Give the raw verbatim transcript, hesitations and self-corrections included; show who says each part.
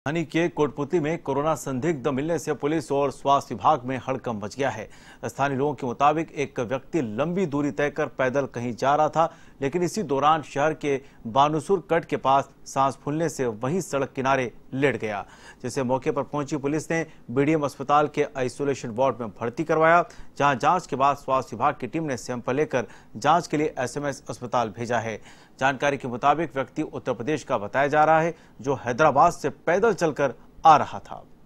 Speaker 1: राजधानी के कोटपुतली में कोरोना संदिग्ध मिलने से पुलिस और स्वास्थ्य विभाग में हड़कंप मच गया है। स्थानीय लोगों के मुताबिक एक व्यक्ति लंबी दूरी तय कर पैदल कहीं जा रहा था, लेकिन इसी दौरान शहर के बानुसुर कट के पास सांस फूलने से वहीं सड़क किनारे लेट गया, जिसे मौके पर पहुंची पुलिस ने बीडीएम अस्पताल के आइसोलेशन वार्ड में भर्ती करवाया, जहां जांच के बाद स्वास्थ्य विभाग की टीम ने सैंपल लेकर जांच के लिए एसएमएस अस्पताल भेजा है। जानकारी के मुताबिक व्यक्ति उत्तर प्रदेश का बताया जा रहा है, जो हैदराबाद से पैदल चलकर आ रहा था।